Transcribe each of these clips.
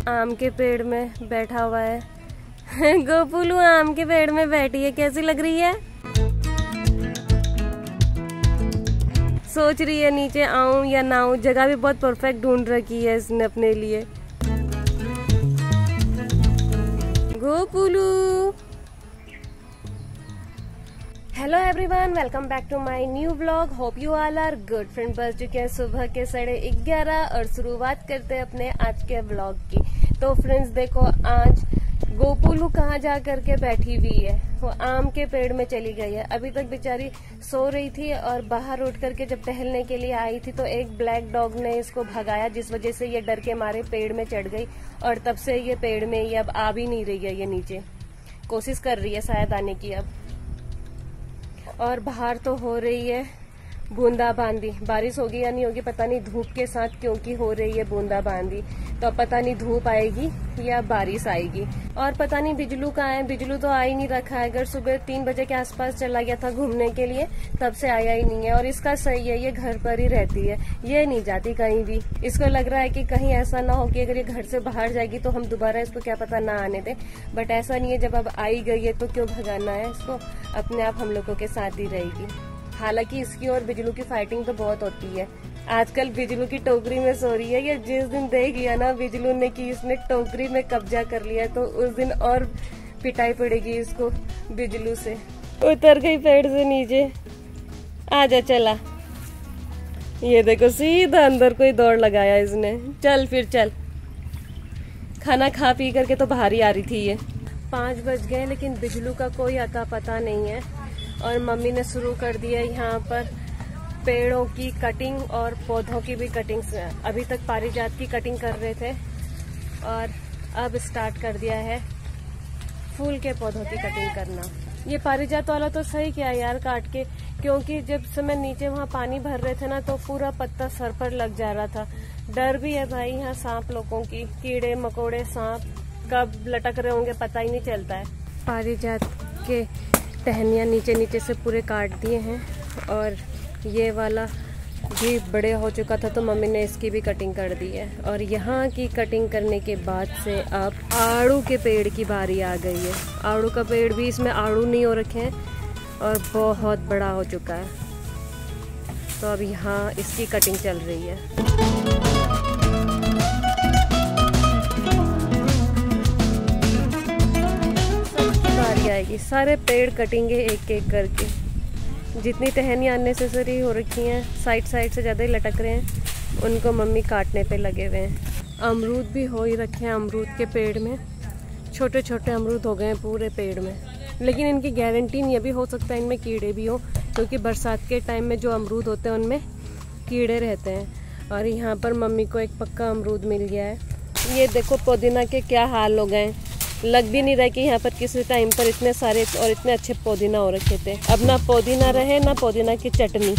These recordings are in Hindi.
आम के पेड़ में बैठा हुआ है। गोपुलू आम के पेड़ में बैठी है, कैसी लग रही है? सोच रही है नीचे आऊं या ना आऊं। जगह भी बहुत परफेक्ट ढूंढ रखी है इसने अपने लिए। गोपुलू। Hello everyone, welcome back to my new vlog. Hope you all are good. फ्रेंड बज चुके हैं सुबह के 11:30 और शुरुआत करते हैं अपने आज के व्लॉग की। तो फ्रेंड्स देखो, आज गोपुलू कहाँ जा करके बैठी हुई है। वो आम के पेड़ में चली गई है। अभी तक बेचारी सो रही थी और बाहर उठ करके जब टहलने के लिए आई थी तो एक ब्लैक डॉग ने इसको भगाया, जिस वजह से ये डर के मारे पेड़ में चढ़ गई और तब से ये पेड़ में ये अब आ भी नहीं रही है। ये नीचे कोशिश कर रही है शायद आने की अब। और बाहर तो हो रही है बूंदाबांदी। बारिश होगी या नहीं होगी पता नहीं, धूप के साथ क्योंकि हो रही है बूंदाबांदी। तो अब पता नहीं धूप आएगी या बारिश आएगी। और पता नहीं बिजलू कहाँ है। बिजलू तो आ ही नहीं रखा है। अगर सुबह 3 बजे के आसपास चला गया था घूमने के लिए, तब से आया ही नहीं है। और इसका सही है, ये घर पर ही रहती है, ये नहीं जाती कहीं भी। इसको लग रहा है कि कहीं ऐसा ना हो कि अगर ये घर से बाहर जाएगी तो हम दोबारा इसको क्या पता ना आने दें। बट ऐसा नहीं है, जब अब आई गई है तो क्यों भगाना है इसको, अपने आप हम लोगों के साथ ही रहेगी। हालांकि इसकी और बिजलू की फाइटिंग तो बहुत होती है। आजकल बिजलू की टोकरी में सो रही है। ये जिस दिन देख लिया ना बिजलू ने कि इसने टोकरी में कब्जा कर लिया, तो उस दिन और पिटाई पड़ेगी इसको बिजलू से। उतर गई पेड़ से नीचे। आजा चला। ये देखो सीधा अंदर कोई दौड़ लगाया इसने। चल फिर चल। खाना खा पी करके तो बाहर ही आ रही थी ये। 5 बज गए लेकिन बिजलू का कोई अता पता नहीं है। और मम्मी ने शुरू कर दिया यहाँ पर पेड़ों की कटिंग और पौधों की भी कटिंग। अभी तक पारिजात की कटिंग कर रहे थे और अब स्टार्ट कर दिया है फूल के पौधों की कटिंग करना। ये पारिजात वाला तो सही किया यार काट के, क्योंकि जब समय नीचे वहाँ पानी भर रहे थे ना तो पूरा पत्ता सर पर लग जा रहा था। डर भी है भाई यहाँ सांप लोगों की, कीड़े मकोड़े सांप कब लटक रहे होंगे पता ही नहीं चलता है। पारिजात के टहनियाँ नीचे नीचे से पूरे काट दिए हैं और ये वाला भी बड़े हो चुका था तो मम्मी ने इसकी भी कटिंग कर दी है। और यहाँ की कटिंग करने के बाद से अब आड़ू के पेड़ की बारी आ गई है। आड़ू का पेड़ भी, इसमें आड़ू नहीं हो रखे हैं और बहुत बड़ा हो चुका है। तो अब यहाँ इसकी कटिंग चल रही है। आएगी सारे पेड़ कटेंगे एक एक करके। जितनी टहनियाँ अननेसेसरी हो रखी हैं, साइड से ज़्यादा ही लटक रहे हैं, उनको मम्मी काटने पे लगे हुए हैं। अमरूद भी हो ही रखे हैं अमरूद के पेड़ में। छोटे छोटे अमरूद हो गए हैं पूरे पेड़ में, लेकिन इनकी गारंटी नहीं, अभी हो सकता है इनमें कीड़े भी हो, क्योंकि बरसात के टाइम में जो अमरूद होते हैं उनमें कीड़े रहते हैं। और यहाँ पर मम्मी को एक पक्का अमरूद मिल गया है। ये देखो पुदीना के क्या हाल हो गए। लग भी नहीं रहा कि यहाँ पर किसी टाइम पर इतने सारे और इतने अच्छे पुदीना हो रखे थे। अब ना पुदीना रहे ना पुदीना की चटनी।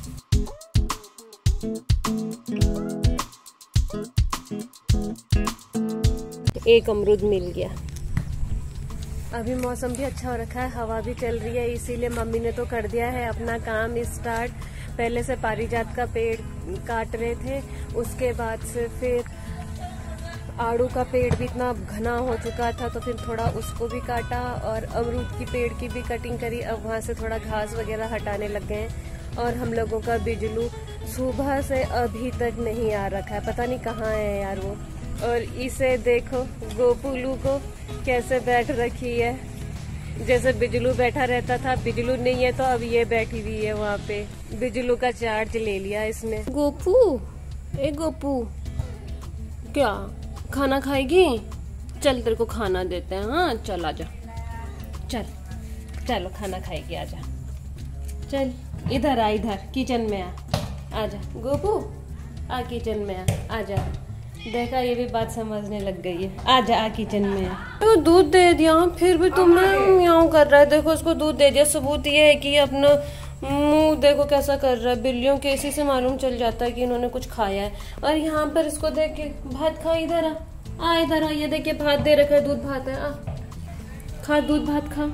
एक अमरूद मिल गया। अभी मौसम भी अच्छा हो रखा है, हवा भी चल रही है, इसीलिए मम्मी ने तो कर दिया है अपना काम स्टार्ट। पहले से पारिजात का पेड़ काट रहे थे, उसके बाद से फिर आड़ू का पेड़ भी इतना घना हो चुका था तो फिर थोड़ा उसको भी काटा और अमरूद की पेड़ की भी कटिंग करी। अब वहाँ से थोड़ा घास वगैरह हटाने लग गए हैं। और हम लोगों का बिजलू सुबह से अभी तक नहीं आ रखा है, पता नहीं कहाँ है यार वो। और इसे देखो गोपुलू को कैसे बैठ रखी है, जैसे बिजलू बैठा रहता था। बिजलू नहीं है तो अब ये बैठी हुई है वहाँ पे। बिजलू का चार्ज ले लिया इसने। गोपू, ए गोपू, क्या खाना खाएगी? चल तेरे को खाना देते हैं। हाँ चल आजा, चल चलो खाना खाएगी, आजा चल इधर आ, इधर किचन में आ, आजा गोपू आ किचन में आ, आजा। देखा ये भी बात समझने लग गई है। आजा आ किचन में आ। तो दूध दे दिया फिर भी तुमने म्याऊं कर रहा है। देखो उसको दूध दे दिया, सबूत ये है कि अपना मुंह देखो कैसा कर रहा है। बिल्लियों के इसी से मालूम चल जाता है कि इन्होंने कुछ खाया है। और यहाँ पर इसको देख के भात खा, इधर आ, इधर आ। ये देखिए भात दे रखा है, दूध भात है। आ खा, दूध भात खा।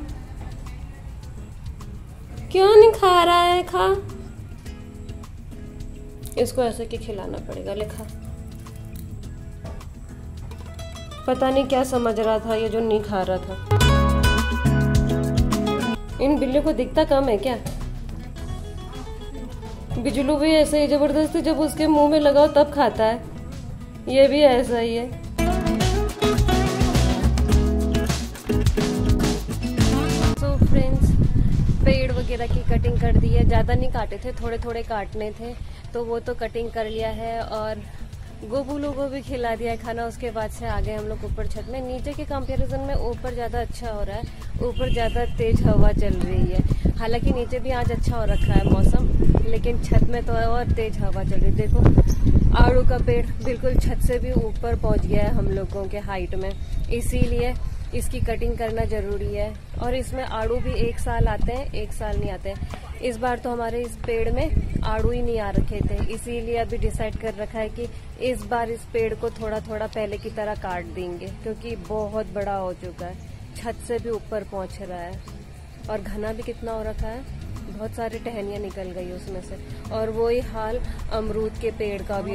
क्यों नहीं खा रहा है? खा, इसको ऐसे कि खिलाना पड़ेगा। ले खा, पता नहीं क्या समझ रहा था ये जो नहीं खा रहा था। इन बिल्लियों को दिखता कम है क्या? बिजलू भी ऐसे ही जबरदस्ती जब उसके मुंह में लगाओ तब खाता है, ये भी ऐसा ही है। सो फ्रेंड्स, पेड़ वगैरह की कटिंग कर दी है, ज़्यादा नहीं काटे थे, थोड़े थोड़े काटने थे तो वो तो कटिंग कर लिया है और गोबूलों को भी खिला दिया है खाना। उसके बाद से आ गए हम लोग ऊपर छत में। नीचे के कंपैरिजन में ऊपर ज़्यादा अच्छा हो रहा है, ऊपर ज़्यादा तेज हवा चल रही है। हालांकि नीचे भी आज अच्छा हो रखा है मौसम, लेकिन छत में तो और तेज हवा चल रही है। देखो आड़ू का पेड़ बिल्कुल छत से भी ऊपर पहुंच गया है हम लोगों के हाइट में, इसीलिए इसकी कटिंग करना जरूरी है। और इसमें आड़ू भी एक साल आते हैं, एक साल नहीं आते हैं। इस बार तो हमारे इस पेड़ में आड़ू ही नहीं आ रखे थे, इसीलिए अभी डिसाइड कर रखा है कि इस बार इस पेड़ को थोड़ा थोड़ा पहले की तरह काट देंगे, क्योंकि बहुत बड़ा हो चुका है, छत से भी ऊपर पहुंच रहा है और घना भी कितना हो रखा है, बहुत सारी टहनियां निकल गई उसमें से। और वही हाल अमरूद के पेड़ का भी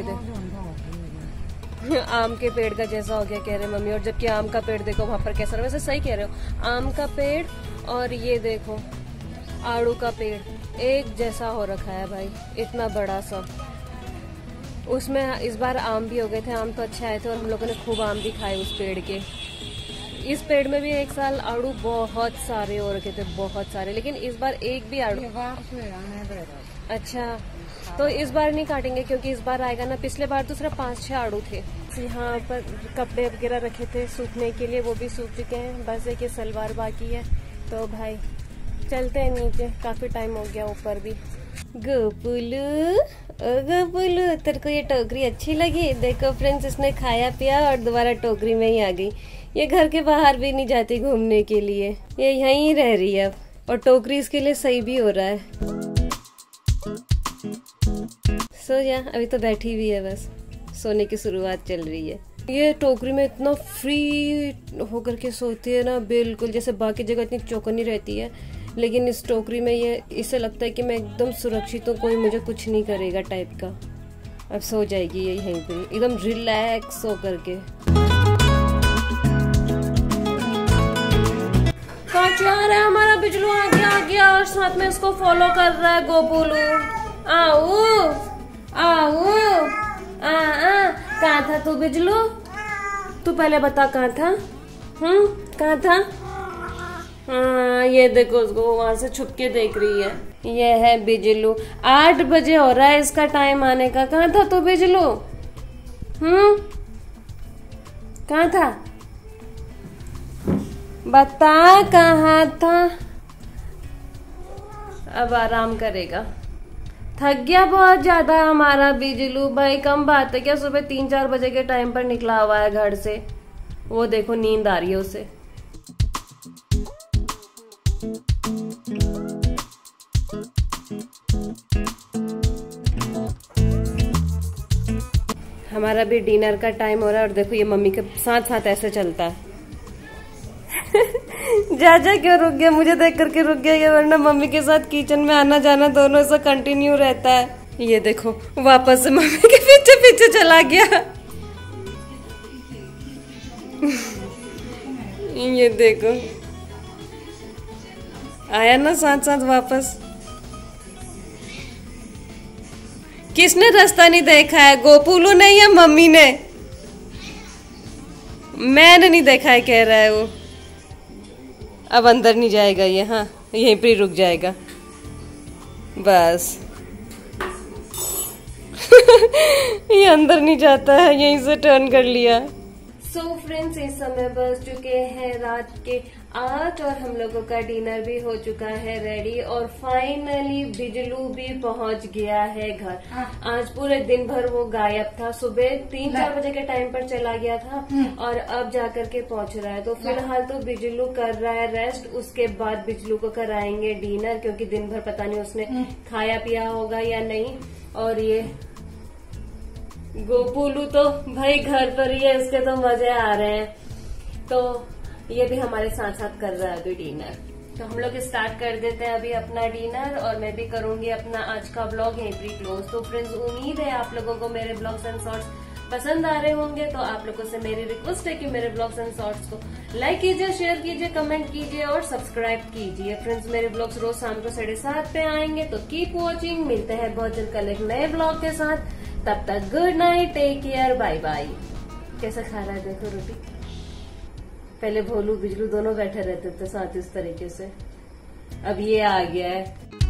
आम के पेड़ का जैसा हो गया कह रहे मम्मी। और जबकि आम का पेड़ देखो वहां पर कैसा रहा, वैसे सही कह रहे हो, आम का पेड़ और ये देखो आड़ू का पेड़ एक जैसा हो रखा है भाई, इतना बड़ा सा। उसमें इस बार आम भी हो गए थे, आम तो अच्छे आए थे और हम लोगों ने खूब आम भी खाए उस पेड़ के। इस पेड़ में भी एक साल आड़ू बहुत सारे हो रखे थे, बहुत सारे, लेकिन इस बार एक भी आड़ू। अच्छा, तो इस बार नहीं काटेंगे क्योंकि इस बार आएगा ना, पिछले बार तो सिर्फ 5-6 आड़ू थे। यहाँ पर कपड़े वगैरह रखे थे सूखने के लिए, वो भी सूख चुके हैं, बस एक ये सलवार बाकी है। तो भाई चलते हैं नीचे, काफी टाइम हो गया ऊपर भी। गोपुलू, ओ गोपुलू, तेरे को ये टोकरी अच्छी लगी? देखो फ्रेंड्स, इसने खाया पिया और दोबारा टोकरी में ही आ गई। ये घर के बाहर भी नहीं जाती घूमने के लिए, ये यहीं रह रही है अब, और टोकरी इसके लिए सही भी हो रहा है। सो या अभी तो बैठी हुई है, बस सोने की शुरुआत चल रही है। ये टोकरी में इतना फ्री होकर के सोती है ना, बिल्कुल जैसे बाकी जगह इतनी चौकन्नी रहती है, लेकिन इस टोकरी में ये इससे लगता है कि मैं एकदम सुरक्षित हूँ, कोई मुझे कुछ नहीं करेगा टाइप का। अब सो जाएगी ये यहीं पे एकदम रिलैक्स हो करके। क्या रहा है हमारा बिजलू, आ गया और साथ में उसको फॉलो कर रहा है गोपुलू। आओ आओ, कहाँ था तू बिजलू? तू पहले बता कहाँ था? कहाँ था? हाँ, ये देखो उसको वहां से छुप के देख रही है। ये है बिजलू, 8 बजे हो रहा है इसका टाइम आने का। कहाँ था तू बिजलू? कहाँ था? बता कहाँ था? अब आराम करेगा, थक गया बहुत ज्यादा हमारा बिजलू भाई। कम बात है क्या, सुबह 3-4 बजे के टाइम पर निकला हुआ है घर से। वो देखो नींद आ रही है उसे। हमारा भी डिनर का टाइम हो रहा है और देखो ये मम्मी के साथ साथ ऐसे चलता है। जा क्यों रुक गया? मुझे देख करके रुक गया ये, वरना मम्मी के साथ किचन में आना जाना दोनों ऐसा कंटिन्यू रहता है। ये देखो वापस से मम्मी के पीछे पीछे चला गया। ये देखो आया ना साथ साथ वापस। किसने रास्ता नहीं देखा है, गोपुलू ने या मम्मी ने? मैंने नहीं देखा है कह रहा है वो। अब अंदर नहीं जाएगा ये, हाँ यहीं पर ही रुक जाएगा बस। ये अंदर नहीं जाता है, यहीं से टर्न कर लिया। सो फ्रेंड्स, इस समय बज चुके हैं रात के 8 और हम लोगों का डिनर भी हो चुका है रेडी। और फाइनली बिजलू भी पहुंच गया है घर। आज पूरे दिन भर वो गायब था, सुबह 3-4 बजे के टाइम पर चला गया था और अब जाकर के पहुंच रहा है। तो फिलहाल तो बिजलू कर रहा है रेस्ट, उसके बाद बिजलू को कराएंगे डिनर, क्योंकि दिन भर पता नहीं उसने खाया पिया होगा या नहीं। और ये गोपुलू तो भाई घर पर ही है, उसके तो मजे आ रहे हैं। तो ये भी हमारे साथ साथ कर रहा है अभी डिनर। तो हम लोग स्टार्ट कर देते हैं अभी अपना डिनर, और मैं भी करूंगी अपना आज का ब्लॉग यहीं पर क्लोज। तो फ्रेंड्स, उम्मीद है आप लोगों को मेरे ब्लॉग्स एंड शॉर्ट्स पसंद आ रहे होंगे तो आप लोगों से मेरी रिक्वेस्ट है कि मेरे ब्लॉग्स एंड शॉर्ट्स को लाइक कीजिए, शेयर कीजिए, कमेंट कीजिए और सब्सक्राइब कीजिए। फ्रेंड्स, मेरे ब्लॉग्स रोज शाम को 7:30 पे आएंगे, तो कीप वॉचिंग। मिलते हैं बहुत जल्द कल एक नए ब्लॉग के साथ। तब तक good night, take care, bye bye. कैसा खा रहा है देखो रोटी। पहले भोलू बिजलू दोनों बैठे रहते थे साथ इस तरीके से, अब ये आ गया है।